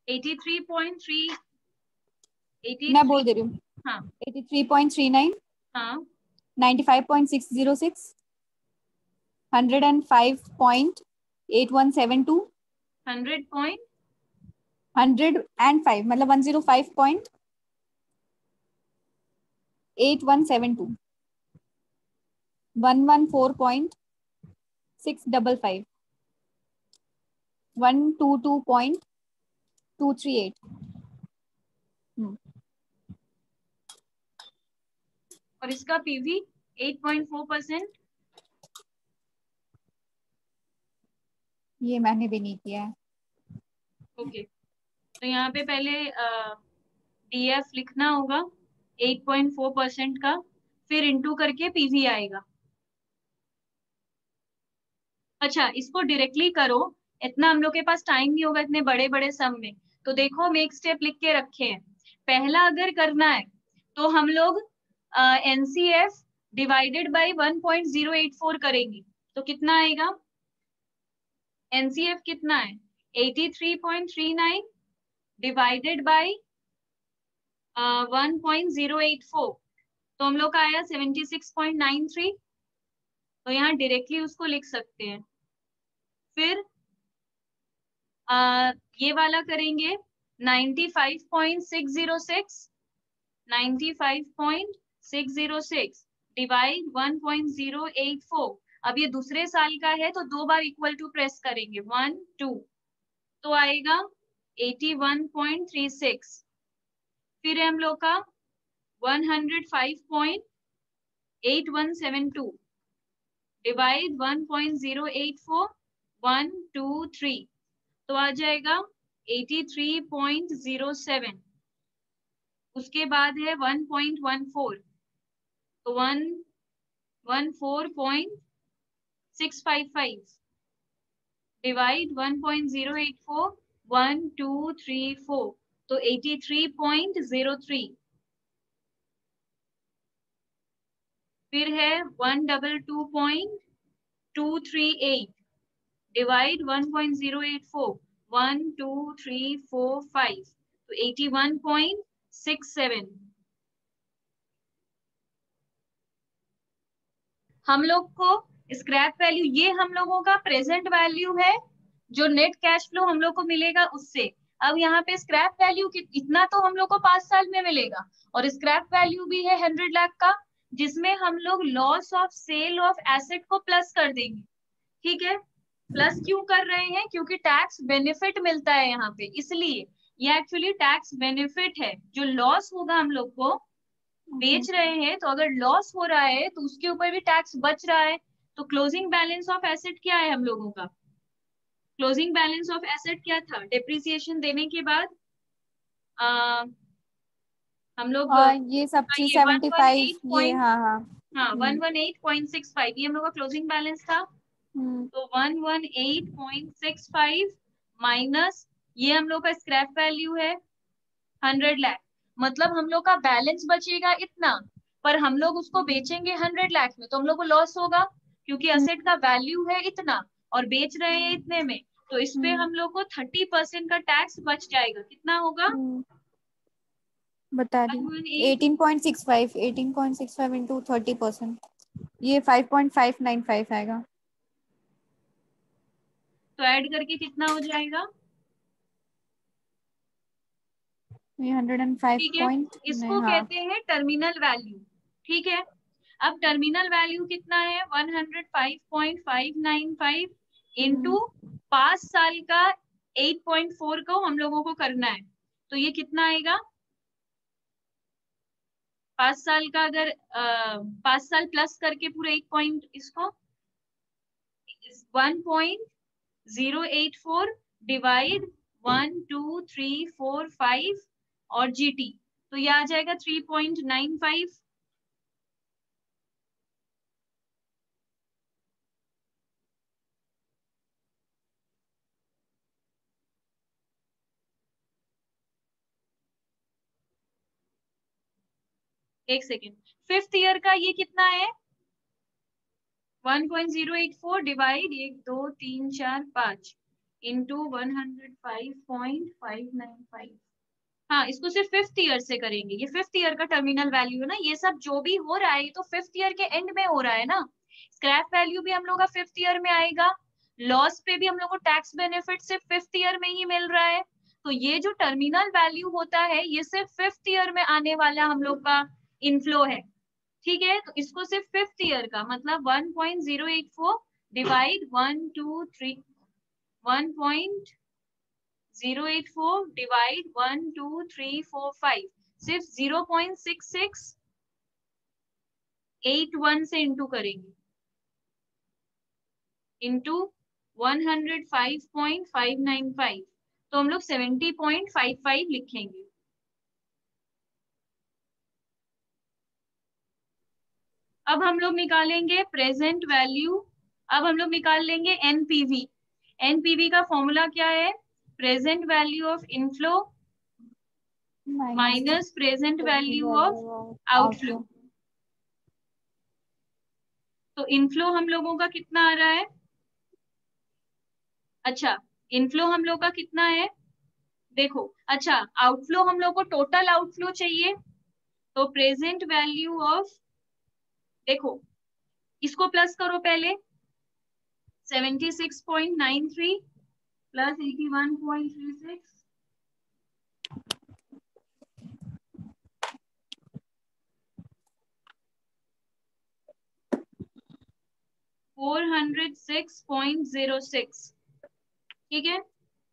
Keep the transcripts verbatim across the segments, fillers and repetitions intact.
तिरासी पॉइंट तीन मैं बोल दे रही हूँ। हाँ तिरासी पॉइंट तीन नौ, हाँ पचानवे पॉइंट छह शून्य छह, एक सौ पाँच पॉइंट आठ एक सात दो, हंड्रेड पॉइंट एक सौ पाँच मतलब एक सौ पाँच पॉइंट आठ एक सात दो, एक सौ पंद्रह पॉइंट छह पाँच पाँच, एक सौ बाईस पॉइंट दो तीन आठ। हम्म और इसका पीवी आठ पॉइंट चार परसेंट। ये मैंने भी नहीं किया है। ओके, तो यहाँ पे पहले डीएफ लिखना होगा आठ पॉइंट चार परसेंट का, फिर इंटू करके पीवी आएगा। अच्छा, इसको डायरेक्टली करो, इतना हम लोग के पास टाइम नहीं होगा इतने बड़े बड़े सम में। तो देखो हम एक स्टेप लिख के रखे हैं। पहला अगर करना है तो हम लोग NCF divided by one point zero eight four करेंगे। तो कितना आएगा? एनसीएफ कितना है? तिरासी पॉइंट तीन नौ divided by one point zero eight four, तो हम लोग का आया छिहत्तर पॉइंट नौ तीन। तो यहाँ डायरेक्टली उसको लिख सकते हैं। फिर आ, ये वाला करेंगे पचानवे पॉइंट छह शून्य छह, पचानवे पॉइंट छह शून्य छह divide one point zero eight four. अब ये दूसरे साल का है तो दो बार इक्वल टू प्रेस करेंगे, वन टू, तो आएगा इक्यासी पॉइंट तीन छह। फिर हम लोग का एक सौ पाँच पॉइंट आठ एक सात दो divide one point zero eight four, one two three, तो आ जाएगा तिरासी पॉइंट ज़ीरो सात। उसके बाद है वन पॉइंट वन फोर, तो one one four point six five five divide one point zero eight four, one two three four, तो तिरासी पॉइंट ज़ीरो थ्री। फिर है one double two point two three eight divide one point zero eight four, one two three four five, तो इक्यासी point six seven. हम लोग को scrap value, ये हम लोगों का प्रेजेंट वैल्यू है, जो नेट कैश फ्लो हम लोग को मिलेगा उससे। अब यहाँ पे स्क्रैप वैल्यू इतना तो हम लोग को पांच साल में मिलेगा, और स्क्रैप वैल्यू भी है हंड्रेड लाख का, जिसमें हम लोग loss of sale of asset को प्लस कर देंगे। ठीक है, प्लस क्यों कर रहे हैं? क्योंकि टैक्स बेनिफिट मिलता है यहाँ पे, इसलिए ये एक्चुअली टैक्स बेनिफिट है। जो लॉस होगा हम लोग को बेच रहे हैं, तो अगर लॉस हो रहा है तो उसके ऊपर भी टैक्स बच रहा है। तो क्लोजिंग बैलेंस ऑफ एसेट क्या है हम लोगों का? क्लोजिंग बैलेंस ऑफ एसेट क्या था? डिप्रिसिएशन देने के बाद आ, हम लोग और ये सब हाँ, चीज ये one seventy one five eight ये पॉइंट हाँ हाँ। हाँ one hmm one eight point six five ये हम लोग का क्लोजिंग बैलेंस था। हम्म तो one one eight point six five minus ये हम लोग का स्क्रैप वैल्यू है हंड्रेड लाख। मतलब हम लोग का बैलेंस बचेगा इतना, पर हम लोग उसको बेचेंगे हंड्रेड लाख में, तो हम लोग को लॉस होगा, क्योंकि हम्म असेट का वैल्यू है इतना और बेच रहे हैं इतने में। तो इस पे हम्म हम लोग को थर्टी परसेंट का टैक्स बच जाएगा। कितना होगा? हम्म, बता रही वन हूँ। One eight eighteen point six five, eighteen point six five into thirty percent, ये five point five nine five आएगा। तो ऐड करके कितना हो जाएगा? ये हंड्रेड एंड फाइव ठीक है, पॉइंट इसको हाँ। कहते हैं टर्मिनल वैल्यू। ठीक है, अब टर्मिनल वैल्यू कितना है? One hundred five point five nine five hmm into पांच साल का एट पॉइंट फोर को हम लोगों को करना है। तो ये कितना आएगा? पांच साल का अगर पांच साल प्लस करके पूरे एक पॉइंट इसको one point zero eight four divide one two three four five और जीटी, तो ये आ जाएगा थ्री पॉइंट नाइन फाइव। एक सेकेंड, फिफ्थ ईयर का ये कितना है? One point zero eight four divide एक दो तीन चार पांच into one hundred five point five nine five. हाँ, इसको सिर्फ फिफ्थ ईयर से करेंगे, ये फिफ्थ ईयर का टर्मिनल वैल्यू है ना, ये सब जो भी हो रहा है ये तो फिफ्थ ईयर के एंड में हो रहा है ना। स्क्रैप वैल्यू भी हम लोग का फिफ्थ ईयर में आएगा, लॉस पे भी हम लोग को टैक्स बेनिफिट सिर्फ फिफ्थ ईयर में ही मिल रहा है। तो ये जो टर्मिनल वैल्यू होता है ये सिर्फ फिफ्थ ईयर में आने वाला हम लोग का इनफ्लो है। ठीक है, तो इसको सिर्फ फिफ्थ ईयर का मतलब one point zero eight four divide one two three one point zero eight four divide one two three four five, सिर्फ zero point six six eight one से इंटू करेंगे into one hundred five point five nine five, तो हम लोग seventy point five five लिखेंगे। अब हम लोग निकालेंगे प्रेजेंट वैल्यू, अब हम लोग निकाल लेंगे एनपीवी। एनपीवी का फॉर्मूला क्या है? Present value of inflow minus present value of outflow. तो इनफ्लो हम लोगों का कितना आ रहा है? अच्छा, इनफ्लो हम लोग का कितना है देखो। अच्छा, आउटफ्लो हम लोग को टोटल आउटफ्लो चाहिए, तो प्रेजेंट वैल्यू ऑफ, देखो इसको प्लस करो पहले, seventy six point nine three plus eighty one point three six, four hundred six point zero six. ठीक है,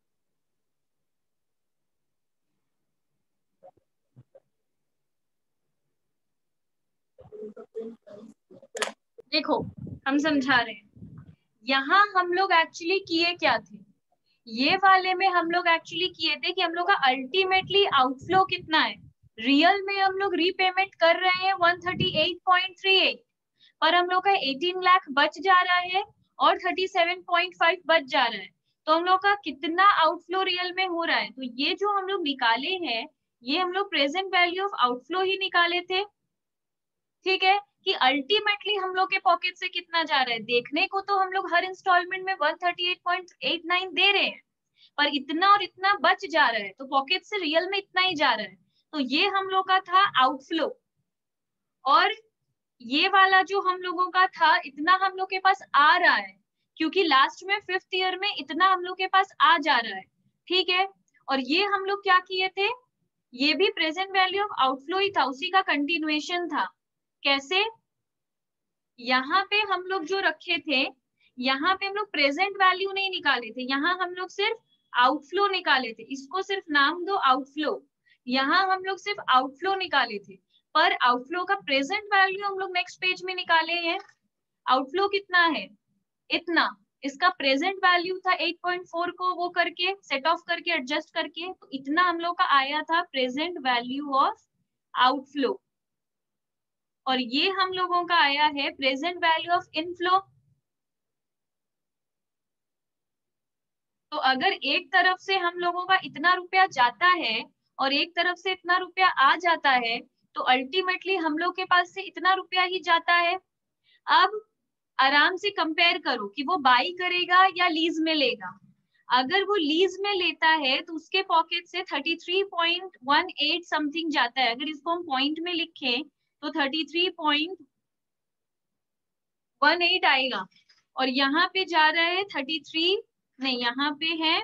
देखो हम समझा रहे हैं, यहाँ हम लोग एक्चुअली किए क्या थे, ये वाले में हम लोग एक्चुअली किए थे कि हम लोग का अल्टीमेटली आउटफ्लो कितना है। रियल में हम लोग रीपेमेंट कर रहे हैं one thirty eight point three eight, पर हम लोग का एटीन लाख बच जा रहा है और थर्टी सेवन पॉइंट फाइव बच जा रहा है। तो हम लोग का कितना आउटफ्लो रियल में हो रहा है, तो ये जो हम लोग निकाले हैं ये हम लोग प्रेजेंट वैल्यू ऑफ आउटफ्लो ही निकाले थे। ठीक है, कि अल्टीमेटली हम लोग के पॉकेट से कितना जा रहा है, देखने को तो हम लोग हर इंस्टॉलमेंट में one thirty eight point eight nine दे रहे हैं, पर इतना और इतना बच जा रहा है, तो पॉकेट से रियल में इतना ही जा रहा है। तो ये हम लोग का था आउटफ्लो, और ये वाला जो हम लोगों का था इतना हम लोग के पास आ रहा है, क्योंकि लास्ट में फिफ्थ ईयर में इतना हम लोग के पास आ जा रहा है। ठीक है, और ये हम लोग क्या किए थे, ये भी प्रेजेंट वैल्यू ऑफ आउटफ्लो ही था, उसी का कंटिन्यूएशन था। कैसे? यहाँ पे हम लोग जो रखे थे, यहाँ पे हम लोग प्रेजेंट वैल्यू नहीं निकाले थे, यहाँ हम लोग सिर्फ आउटफ्लो निकाले थे, इसको सिर्फ नाम दो आउटफ्लो। यहाँ हम लोग सिर्फ आउटफ्लो निकाले थे, पर आउटफ्लो का प्रेजेंट वैल्यू हम लोग नेक्स्ट पेज में निकाले हैं। आउटफ्लो कितना है? इतना, इसका प्रेजेंट वैल्यू था एट पॉइंट फोर को वो करके सेट ऑफ करके एडजस्ट करके, तो इतना हम लोग का आया था प्रेजेंट वैल्यू ऑफ आउटफ्लो, और ये हम लोगों का आया है प्रेजेंट वैल्यू ऑफ इनफ्लो। तो अगर एक तरफ से हम लोगों का इतना रुपया जाता है और एक तरफ से इतना रुपया आ जाता है, तो अल्टीमेटली हम लोग के पास से इतना रुपया ही जाता है। अब आराम से कंपेयर करो कि वो बाई करेगा या लीज में लेगा। अगर वो लीज में लेता है तो उसके पॉकेट से thirty three point one eight something जाता है, अगर इसको हम पॉइंट में लिखें तो thirty three point one eight आएगा, और यहाँ पे जा रहा है थर्टी थ्री, नहीं यहाँ पे है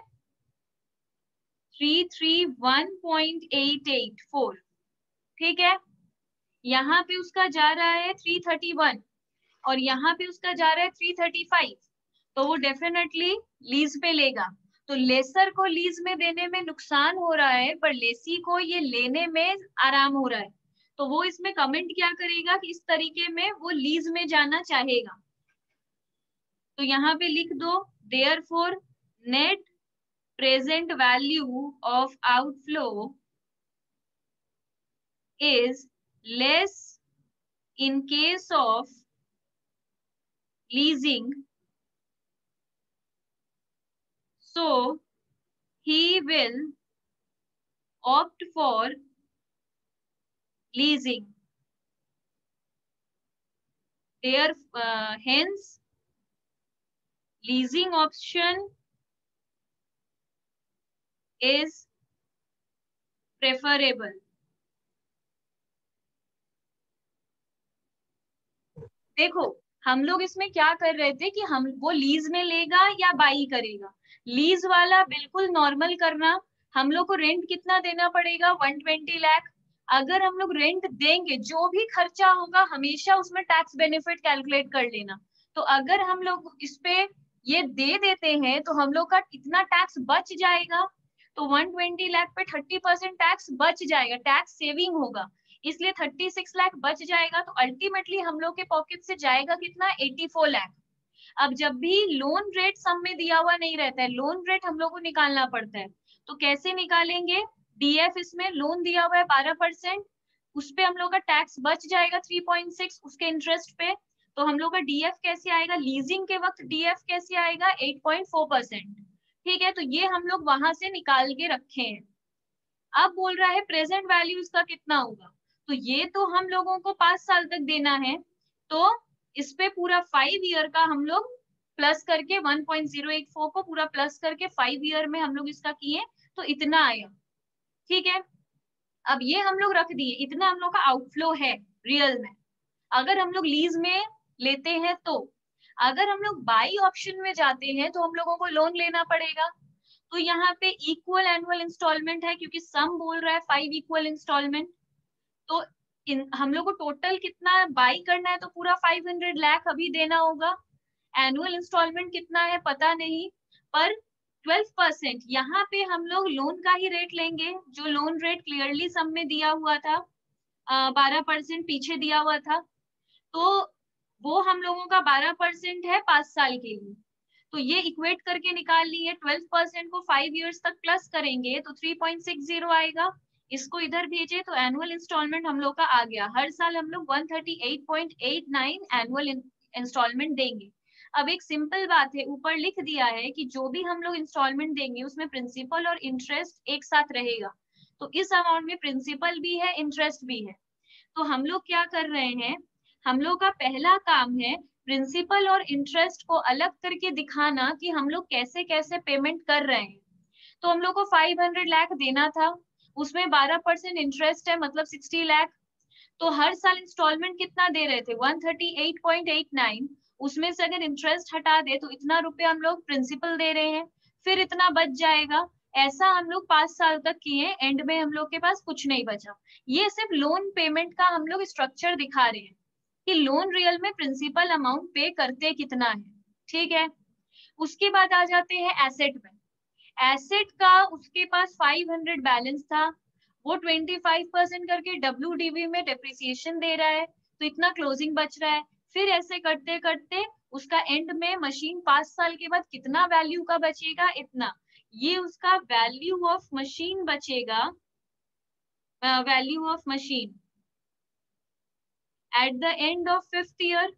three three one point eight eight four. ठीक है, यहाँ पे उसका जा रहा है थ्री थर्टी वन और यहाँ पे उसका जा रहा है थ्री थर्टी फाइव, तो वो डेफिनेटली लीज पे लेगा। तो लेसर को लीज में देने में नुकसान हो रहा है, पर लेसी को ये लेने में आराम हो रहा है, तो वो इसमें कमेंट क्या करेगा कि इस तरीके में वो लीज में जाना चाहेगा। तो यहाँ पे लिख दो therefore net present value of outflow is less in case of leasing, so he will opt for leasing. There, uh, hence leasing option is preferable. देखो हम लोग इसमें क्या कर रहे थे कि हम वो लीज में लेगा या बाई करेगा। लीज वाला बिल्कुल नॉर्मल करना। हम लोग को रेंट कितना देना पड़ेगा, वन ट्वेंटी लाख। अगर हम लोग रेंट देंगे, जो भी खर्चा होगा हमेशा उसमें टैक्स बेनिफिट कैलकुलेट कर लेना। तो अगर हम लोग इस पे ये दे देते हैं तो हम लोग का इतना टैक्स बच जाएगा। तो वन ट्वेंटी लाख पे थर्टी परसेंट टैक्स बच जाएगा, टैक्स सेविंग होगा, इसलिए थर्टी सिक्स लाख बच जाएगा। तो अल्टीमेटली हम लोग के पॉकेट से जाएगा कितना, एटी फोर लाख। अब जब भी लोन रेट सम में दिया हुआ नहीं रहता है, लोन रेट हम लोग को निकालना पड़ता है। तो कैसे निकालेंगे, डीएफ इसमें लोन दिया हुआ है बारह परसेंट, उस पे हम लोग का टैक्स बच जाएगा थ्री पॉइंट सिक्स उसके इंटरेस्ट पे। तो हम लोग का डीएफ कैसे आएगा, लीजिंग के वक्त डीएफ कैसे आएगा, एट पॉइंट फोर परसेंट। ठीक है, तो ये हम लोग वहां से निकाल के रखे हैं। अब बोल रहा है प्रेजेंट वैल्यू इसका कितना होगा। तो ये तो हम लोगों को पांच साल तक देना है, तो इस पे पूरा फाइव ईयर का हम लोग प्लस करके one point zero eight four को पूरा प्लस करके फाइव ईयर में हम लोग इसका किए तो इतना आया। ठीक है, अब ये हम लोग रख दिए, इतना हम लोग का आउटफ्लो है रियल में। अगर हम लोग लीज में लेते हैं तो, अगर हम लोग बाई ऑप्शन में जाते हैं तो हम लोगों को लोन लेना पड़ेगा। तो यहाँ पे इक्वल एनुअल इंस्टॉलमेंट है, क्योंकि सम बोल रहा है फाइव इक्वल इंस्टॉलमेंट। तो इन हम लोग को टोटल कितना बाई करना है, तो पूरा फाइव हंड्रेड लाख अभी देना होगा। एनुअल इंस्टॉलमेंट कितना है पता नहीं, पर ट्वेल्व परसेंट यहाँ पे हम लोग लोन का ही रेट लेंगे, जो लोन रेट क्लियरली सम में दिया हुआ था, बारह परसेंट पीछे दिया हुआ था। तो वो हम लोगों का बारह परसेंट है पांच साल के लिए। तो ये इक्वेट करके निकाल लिए, ट्वेल्व परसेंट को फाइव इयर्स तक प्लस करेंगे तो थ्री पॉइंट सिक्स जीरो आएगा। इसको इधर भेजे तो एनुअल इंस्टॉलमेंट हम लोग का आ गया, हर साल हम लोग one thirty eight point eight nine annual installment देंगे। अब एक सिंपल बात है, ऊपर लिख दिया है कि जो भी हम लोग इंस्टॉलमेंट देंगे उसमें प्रिंसिपल और इंटरेस्ट एक साथ रहेगा। तो इस अमाउंट में प्रिंसिपल भी है, इंटरेस्ट भी है। तो हम लोग क्या कर रहे हैं, हम लोग का पहला काम है प्रिंसिपल और इंटरेस्ट को अलग करके दिखाना कि हम लोग कैसे कैसे पेमेंट कर रहे हैं। तो हम लोग को फाइव हंड्रेड लाख देना था, उसमें बारह परसेंट इंटरेस्ट है, मतलब सिक्सटी लाख। तो हर साल इंस्टॉलमेंट कितना दे रहे थे, one thirty eight point eight nine. उसमें से अगर इंटरेस्ट हटा दे तो इतना रुपया हम लोग प्रिंसिपल दे रहे हैं, फिर इतना बच जाएगा। ऐसा हम लोग पांच साल तक किए, एंड में हम लोग के पास कुछ नहीं बचा। ये सिर्फ लोन पेमेंट का हम लोग स्ट्रक्चर दिखा रहे हैं कि लोन रियल में प्रिंसिपल अमाउंट पे करते कितना है। ठीक है, उसके बाद आ जाते हैं एसेट में। एसेट का उसके पास फाइव हंड्रेड बैलेंस था, वो ट्वेंटी फाइव परसेंट करके डब्ल्यूडीवी में डेप्रिसिएशन दे रहा है, तो इतना क्लोजिंग बच रहा है। फिर ऐसे करते करते उसका एंड में मशीन पांच साल के बाद कितना वैल्यू का बचेगा, इतना। ये उसका वैल्यू ऑफ मशीन बचेगा, value of machine at the end of fifth year.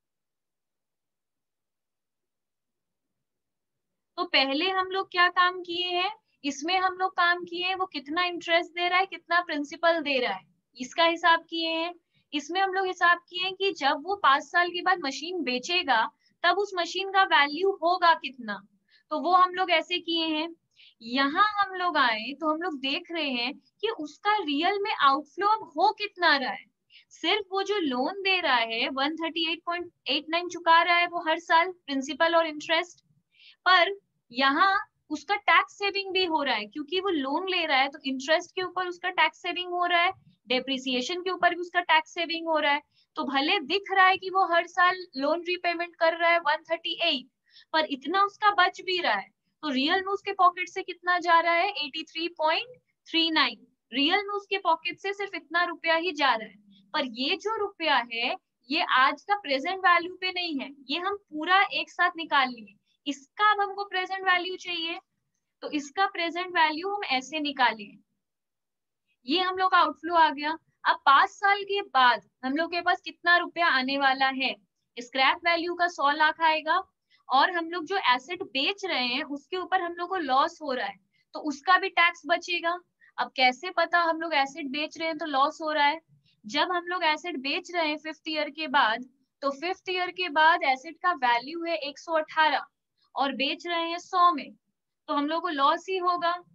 तो पहले हम लोग क्या काम किए हैं, इसमें हम लोग काम किए हैं वो कितना इंटरेस्ट दे रहा है, कितना प्रिंसिपल दे रहा है, इसका हिसाब किए हैं। इसमें हम लोग हिसाब किए हैं कि जब वो पांच साल के बाद मशीन बेचेगा तब उस मशीन का वैल्यू होगा कितना, तो वो हम लोग ऐसे किए हैं। यहाँ हम लोग आए तो हम लोग देख रहे हैं कि उसका रियल में आउटफ्लो अब हो कितना रहा है। सिर्फ वो जो लोन दे रहा है one thirty eight point eight nine चुका रहा है वो हर साल प्रिंसिपल और इंटरेस्ट, पर यहाँ उसका टैक्स सेविंग भी हो रहा है, क्योंकि वो लोन ले रहा है तो इंटरेस्ट के ऊपर उसका टैक्स सेविंग हो रहा है, डेप्रिसिएशन के ऊपर भी उसका टैक्स सेविंग हो रहा है। तो भले दिख रहा है कि वो हर साल लोन रीपेमेंट कर रहा है वन थर्टी एट, पर इतना उसका बच भी रहा है। तो रियल में उसके पॉकेट से कितना जा रहा है, eighty three point three nine. Real में उसके पॉकेट से सिर्फ इतना रुपया ही जा रहा है। पर ये जो रुपया है ये आज का प्रेजेंट वैल्यू पे नहीं है, ये हम पूरा एक साथ निकाल लिए। इसका अब हमको प्रेजेंट वैल्यू चाहिए, तो इसका प्रेजेंट वैल्यू हम ऐसे निकाले, ये हम लोग का आउटफ्लो आ गया। अब पांच साल के बाद हम लोग के पास कितना रुपया आने वाला है, स्क्रैप वैल्यू का सौ लाख आएगा, और हम लोग जो एसेट बेच रहे हैं उसके ऊपर हम लोग को लॉस हो रहा है तो उसका भी टैक्स बचेगा। अब कैसे पता हम लोग एसेट बेच रहे हैं तो लॉस हो रहा है, जब हम लोग एसेट बेच रहे हैं फिफ्थ ईयर के बाद, तो फिफ्थ ईयर के बाद एसेट का वैल्यू है एक सौ अठारह और बेच रहे हैं सौ में, तो हम लोग को लॉस ही होगा।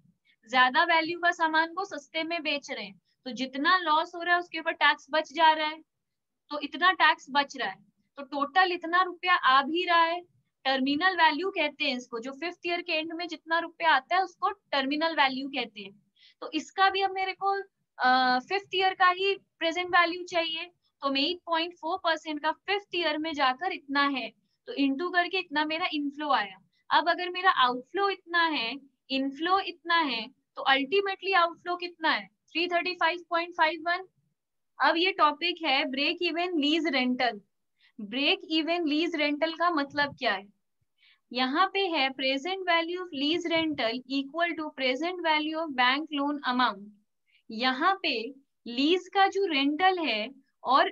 ज्यादा वैल्यू का सामान को सस्ते में बेच रहे हैं, तो जितना लॉस हो रहा है उसके ऊपर टैक्स बच जा रहा है, तो इतना टैक्स बच रहा है, तो टोटल इतना रुपया आ भी रहा है। टर्मिनल वैल्यू कहते हैं इसको, जो फिफ्थ ईयर के एंड में जितना रुपया आता है उसको टर्मिनल वैल्यू कहते हैं। तो इसका भी अब मेरे को फिफ्थ ईयर का ही प्रेजेंट वैल्यू चाहिए, तो एट पॉइंट फोर परसेंट का फिफ्थ ईयर में जाकर इतना है, तो इंटू करके इतना मेरा इनफ्लो आया। अब अगर मेरा आउटफ्लो इतना है, इनफ्लो इतना है, तो अल्टीमेटली आउटफ्लो कितना है, three thirty five point five one. अब ये टॉपिक है break even lease rental. Break even lease rental का मतलब क्या है, यहाँ पे है present value of lease rental equal to present value of bank loan amount. यहाँ पे लीज का जो रेंटल है और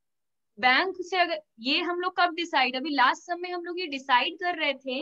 बैंक से, अगर ये हम लोग कब डिसाइड, अभी लास्ट सम में हम लोग ये डिसाइड कर रहे थे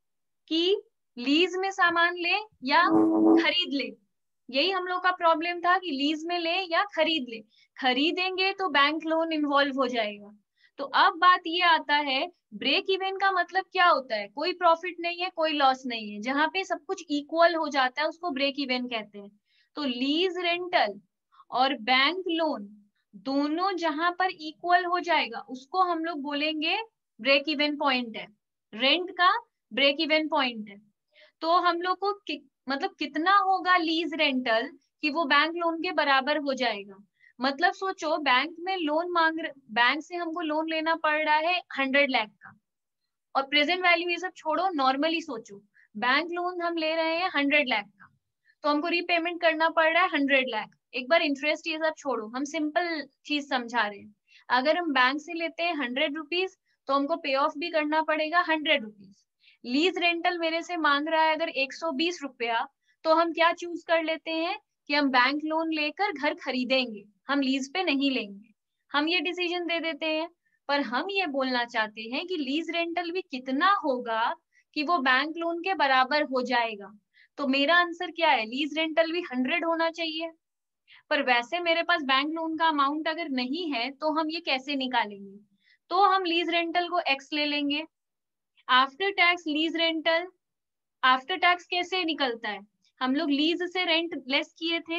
कि लीज में सामान ले या खरीद ले, यही हम लोग का प्रॉब्लम था कि लीज में ले या खरीद ले। खरीदेंगे तो बैंक लोन इन्वॉल्व हो जाएगा। तो अब बात ये आता है ब्रेक इवन का मतलब क्या होता है, कोई प्रॉफिट नहीं है कोई लॉस नहीं है, जहां पे सब कुछ इक्वल हो जाता है उसको ब्रेक इवन कहते हैं। तो लीज रेंटल और बैंक लोन दोनों जहां पर इक्वल हो जाएगा उसको हम लोग बोलेंगे ब्रेक इवन पॉइंट है, रेंट का ब्रेक इवन पॉइंट है। तो हम लोग को कि, मतलब कितना होगा लीज रेंटल कि वो बैंक लोन के बराबर हो जाएगा। मतलब सोचो बैंक में लोन मांग, बैंक से हमको लोन लेना पड़ रहा है हंड्रेड लाख का, और प्रेजेंट वैल्यू ये सब छोड़ो, नॉर्मली सोचो बैंक लोन हम ले रहे हैं हंड्रेड लाख का, तो हमको रीपेमेंट करना पड़ रहा है हंड्रेड लाख। एक बार इंटरेस्ट ये सब छोड़ो, हम सिंपल चीज समझा रहे हैं। अगर हम बैंक से लेते हैं हंड्रेड रुपीज तो हमको पे ऑफ भी करना पड़ेगा हंड्रेड रुपीज। लीज रेंटल मेरे से मांग रहा है अगर एक सौ बीस रुपया, तो हम क्या चूज कर लेते हैं कि हम बैंक लोन लेकर घर खरीदेंगे, हम लीज पे नहीं लेंगे, हम ये डिसीजन दे देते हैं। पर हम ये बोलना चाहते हैं कि लीज रेंटल भी कितना होगा कि वो बैंक लोन के बराबर हो जाएगा। तो मेरा आंसर क्या है, लीज रेंटल भी हंड्रेड होना चाहिए। पर वैसे मेरे पास बैंक लोन का अमाउंट अगर नहीं है तो हम ये कैसे निकालेंगे, तो हम लीज रेंटल को एक्स ले लेंगे। After tax lease rental, after tax कैसे निकलता है, हम लोग लीज से रेंट लेस किए थे,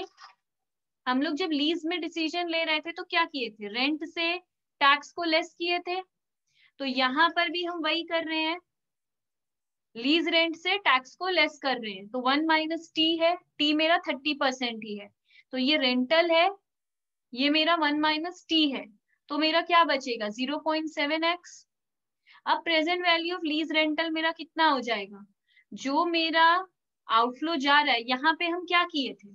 हम लोग जब लीज में डिसीजन ले रहे थे तो क्या किए थे, रेंट से टैक्स को लेस किए थे। तो यहाँ पर भी हम वही कर रहे हैं, लीज रेंट से टैक्स को लेस कर रहे हैं, तो वन माइनस टी है, टी मेरा थर्टी परसेंट ही है, तो ये रेंटल है, ये मेरा वन माइनस टी है, तो मेरा क्या बचेगा जीरो पॉइंट सेवन एक्स। अब present value of lease rental मेरा कितना हो जाएगा, जो मेरा आउटफ्लो जा रहा है, यहाँ पे हम क्या किए थे,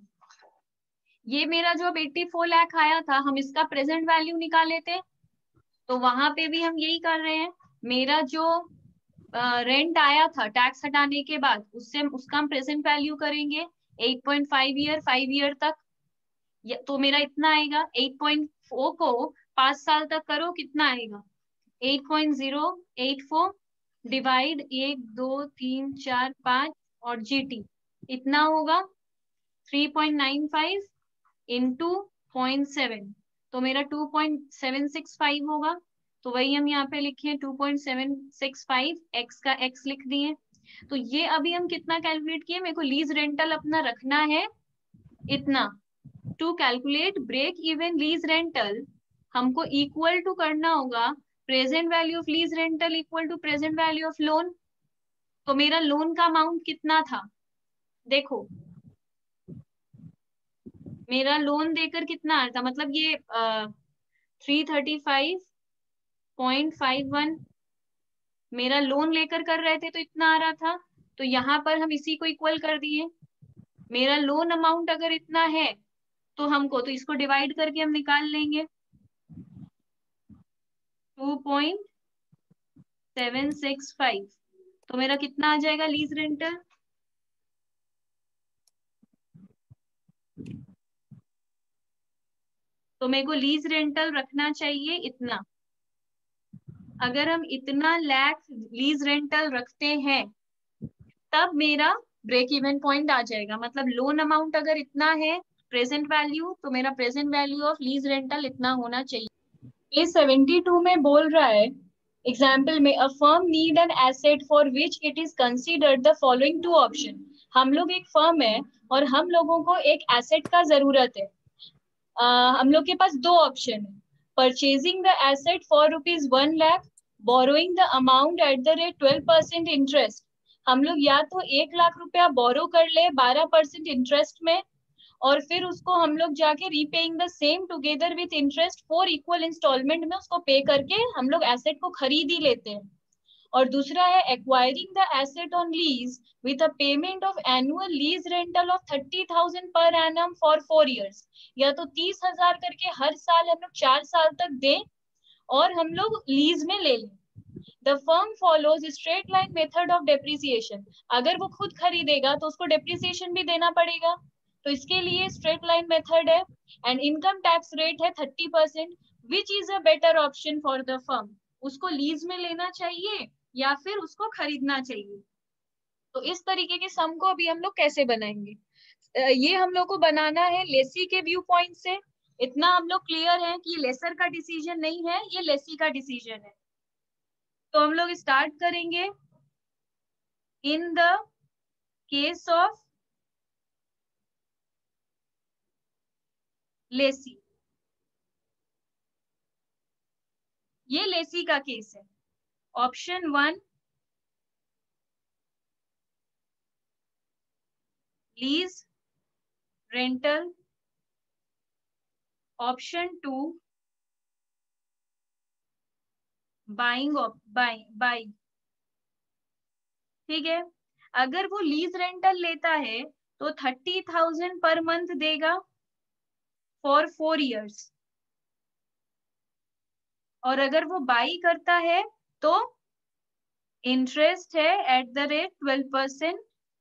ये मेरा जो अब चौरासी लाख आया था हम इसका प्रेजेंट वैल्यू निकाले थे, तो वहां पे भी हम यही कर रहे हैं। मेरा जो रेंट uh, आया था टैक्स हटाने के बाद, उससे उसका हम प्रेजेंट वैल्यू करेंगे eight point five year five year तक, तो मेरा इतना आएगा। एट पॉइंट फोर को पांच साल तक करो, कितना आएगा eight point zero eight four divide एक दो तीन चार पांच और जीटी इतना होगा three point nine five into point seven, तो मेरा two point seven six five होगा। तो वही हम यहाँ पे लिखे two point seven six five, X का एक्स लिख दिए। तो ये अभी हम कितना कैलकुलेट किए, मेरे को लीज रेंटल अपना रखना है इतना। To calculate break even lease rental हमको इक्वल टू करना होगा present value of lease rental equal to present value of loan. तो मेरा लोन का अमाउंट कितना था, देखो मेरा लोन देकर कितना आया था, मतलब ये three thirty five point five one मेरा लोन लेकर कर रहे थे तो इतना आ रहा था, तो यहाँ पर हम इसी को इक्वल कर दिए। मेरा लोन अमाउंट अगर इतना है तो हमको, तो इसको डिवाइड करके हम निकाल लेंगे two point seven six five, तो मेरा कितना आ जाएगा लीज रेंटल, तो मेरे को लीज रेंटल रखना चाहिए इतना। अगर हम इतना लाख लीज रेंटल रखते हैं तब मेरा ब्रेक इवन पॉइंट आ जाएगा। मतलब लोन अमाउंट अगर इतना है प्रेजेंट वैल्यू, तो मेरा present value of lease rental इतना होना चाहिए। ये सेवेंटी टू में बोल रहा है एग्जाम्पल में, a firm need an asset for which it is considered the following two option. हम लोग एक फर्म है और हम लोगों को एक एसेट का जरूरत है। uh, हम लोग के पास दो ऑप्शन है, purchasing the asset for rupees one lakh, borrowing the amount at the rate twelve percent interest. हम लोग या तो एक लाख रुपया बोरो कर ले बारह परसेंट इंटरेस्ट में, और फिर उसको हम लोग जाके repaying the same together with interest four equal installment में उसको पे करके हम लोग एसेट को खरीद ही लेते हैं। और दूसरा है acquiring the asset on lease with a payment of annual lease rental of thirty thousand per annum for four years. या तो तीस हजार करके हर साल हम लोग चार साल तक दें और हम लोग लीज में ले लें। The firm follows straight line method of depreciation. अगर वो खुद खरीदेगा तो उसको डेप्रिसिएशन भी देना पड़ेगा, तो इसके लिए स्ट्रेट लाइन मेथड है। एंड इनकम टैक्स रेट है thirty percent, which is a better option for the firm. उसको लीज में लेना चाहिए या फिर उसको खरीदना चाहिए। तो इस तरीके के सम को अभी हम लोग कैसे बनाएंगे, ये हम लोग को बनाना है लेसी के व्यू पॉइंट से। इतना हम लोग क्लियर है कि लेसर का डिसीजन नहीं है, ये लेसी का डिसीजन है। तो हम लोग स्टार्ट करेंगे in the case of lessee. ये लेसी का केस है। Option one lease rental, option two buying buy buy. ठीक है, अगर वो लीज रेंटल लेता है तो थर्टी थाउजेंड पर मंथ देगा फॉर फोर इयर्स, और अगर वो बाई करता है तो इंटरेस्ट है at the rate twelve percent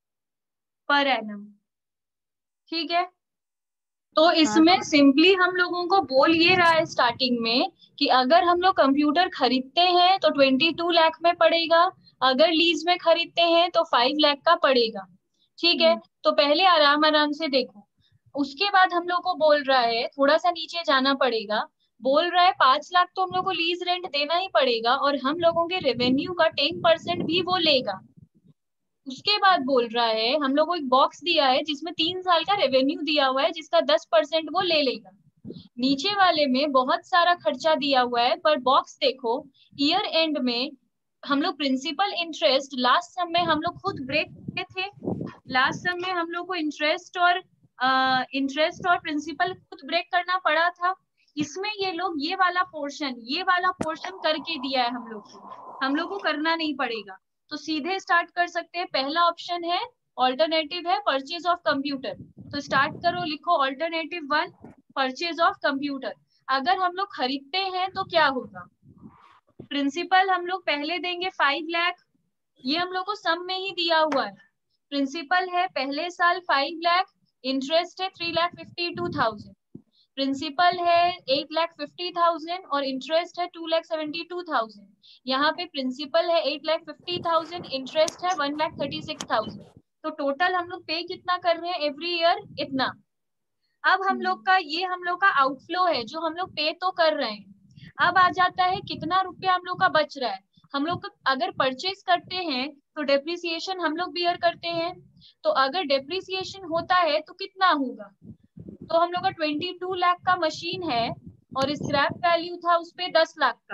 per annum. ठीक है, तो इसमें सिंपली हम लोगों को बोल ये रहा है स्टार्टिंग में कि अगर हम लोग कंप्यूटर खरीदते हैं तो ट्वेंटी टू लाख में पड़ेगा, अगर लीज में खरीदते हैं तो फाइव लाख का पड़ेगा। ठीक है, तो पहले आराम आराम से देखो। उसके बाद हम लोग को बोल रहा है, थोड़ा सा नीचे जाना पड़ेगा, बोल रहा है पांच लाख तो हम लोग को लीज रेंट देना ही पड़ेगा और हम लोगों के रेवेन्यू का टेन परसेंट भी वो लेगा। उसके बाद बोल रहा है हम लोग को एक बॉक्स दिया है जिसमें तीन साल का रेवेन्यू दिया हुआ है जिसका दस परसेंट वो ले लेगा। नीचे वाले में बहुत सारा खर्चा दिया हुआ है, पर बॉक्स देखो, ईयर एंड में हम लोग प्रिंसिपल इंटरेस्ट लास्ट सम में हम लोग खुद ब्रेक किए थे। लास्ट सम में हम लोग को इंटरेस्ट और इंटरेस्ट और प्रिंसिपल खुद ब्रेक करना पड़ा था। इसमें ये लोग ये वाला पोर्शन ये वाला पोर्शन करके दिया है हम लोग को, हम लोग को करना नहीं पड़ेगा। तो सीधे स्टार्ट कर सकते हैं। पहला ऑप्शन है, ऑल्टरनेटिव है परचेज ऑफ कंप्यूटर। तो स्टार्ट करो, लिखो alternative one purchase of computer. अगर हम लोग खरीदते हैं तो क्या होगा, प्रिंसिपल हम लोग पहले देंगे फाइव लाख, ये हम लोग को सम में ही दिया हुआ है। प्रिंसिपल है पहले साल फाइव लाख, इंटरेस्ट है three lakh fifty two thousand, principal है एट लाख फिफ्टी थाउजेंड और इंटरेस्ट है two lakh seventy two thousand. यहाँ पे प्रिंसिपल है eight lakh fifty thousand, interest है one lakh thirty six thousand. तो टोटल हम लोग पे कितना कर रहे हैं एवरी ईयर, इतना। अब हम लोग का ये हम लोग का आउटफ्लो है जो हम लोग पे तो कर रहे हैं। अब आ जाता है कितना रुपया हम लोग का बच रहा है। हम लोग अगर परचेज करते हैं तो डेप्रिसिएशन हम लोग बियर करते हैं, तो अगर डेप्रिसिएशन होता है तो कितना होगा, तो हम लोग का ट्वेंटी टू लाख का मशीन है और स्क्रैप वैल्यू था उस पे दस लाख का,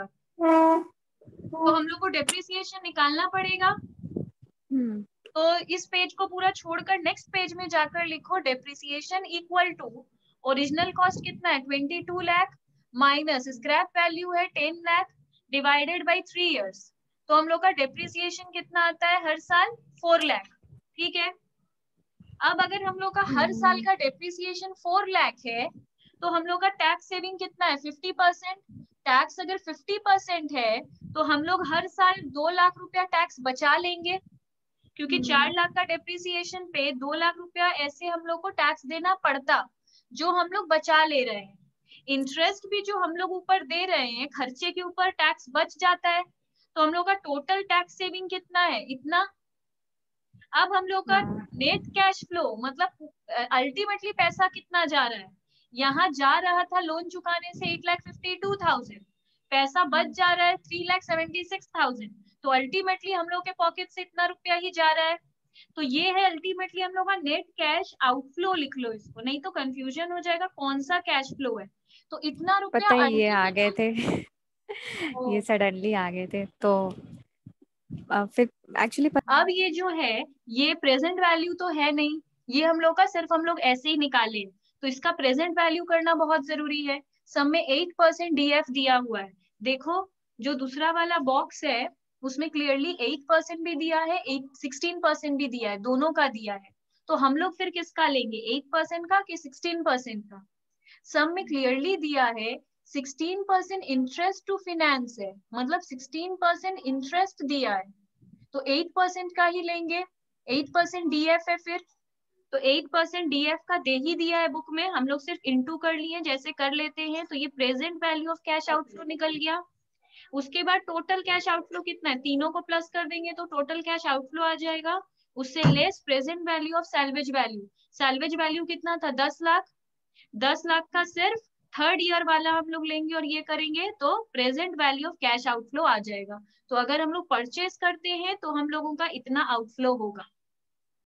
तो हम लोग को डेप्रिसिएशन निकालना पड़ेगा। तो इस पेज को पूरा छोड़कर नेक्स्ट पेज में जाकर लिखो depreciation equal to original cost कितना है twenty two lakh minus scrap value है ten lakh divided by three years. तो हम लोग का डेप्रिसिएशन कितना आता है हर साल फोर लाख। ठीक है, अब अगर हम लोग का हर साल का डेप्रिसिएशन फोर लाख है तो हम लोग का टैक्स सेविंग कितना है फिफ्टी परसेंट। टैक्स अगर फिफ्टी परसेंट है तो हम लोग हर साल दो लाख रुपया टैक्स बचा लेंगे, क्योंकि चार लाख का डेप्रिसिएशन पे दो लाख रुपया ऐसे हम लोग को टैक्स देना पड़ता, जो हम लोग बचा ले रहे हैं। इंटरेस्ट भी जो हम लोग ऊपर दे रहे हैं, खर्चे के ऊपर टैक्स बच जाता है, तो हम लोग का टोटल टैक्स सेविंग कितना है, इतना। अब हम लोग का नेट कैश फ्लो मतलब अल्टीमेटली पैसा कितना जा रहा है, यहाँ जा रहा था लोन चुकाने से eight lakh fifty two thousand, पैसा बच जा रहा है three lakh seventy six thousand, तो अल्टीमेटली हम लोग के पॉकेट से इतना रुपया ही जा रहा है। तो ये है अल्टीमेटली हम लोग का नेट कैश आउटफ्लो, लिख लो इसको, नहीं तो कंफ्यूजन हो जाएगा कौन सा कैश फ्लो है। तो इतना रुपया पता है ये आ गए अल्टीमेटली, थे ये सडनली आ गए थे तो अ, फिर एक्चुअली अब ये जो है ये प्रेजेंट वैल्यू तो है नहीं, ये हम लोग का सिर्फ हम लोग ऐसे ही निकाले, तो इसका प्रेजेंट वैल्यू करना बहुत जरूरी है। सम में एट परसेंट डीएफ दिया हुआ है, देखो जो दूसरा वाला बॉक्स है उसमें क्लियरली एट परसेंट भी दिया है, एट सिक्सटीन परसेंट भी दिया है, दोनों का दिया है। तो हम लोग फिर किसका लेंगे, एट परसेंट का कि सिक्सटीन परसेंट का? सम में क्लियरली दिया है sixteen percent interest to finance है, मतलब सिक्सटीन परसेंट इंटरेस्ट दिया है, तो एट परसेंट का ही लेंगे। एट परसेंट डीएफ है फिर, तो एट परसेंट डीएफ का दे ही दिया है बुक में, हम लोग सिर्फ इनटू कर लिए जैसे कर लेते हैं, तो ये present value of cash outflow निकल गया। उसके बाद टोटल कैश आउटफ्लो कितना है, तीनों को प्लस कर देंगे तो टोटल कैश आउटफ्लो आ जाएगा, उससे less present value of salvage value. Salvage value कितना था, दस लाख, दस लाख का सिर्फ थर्ड ईयर वाला हम लोग लेंगे और ये करेंगे तो present value of cash outflow आ जाएगा। तो अगर हम लोग परचेज करते हैं तो हम लोगों का इतना आउटफ्लो होगा।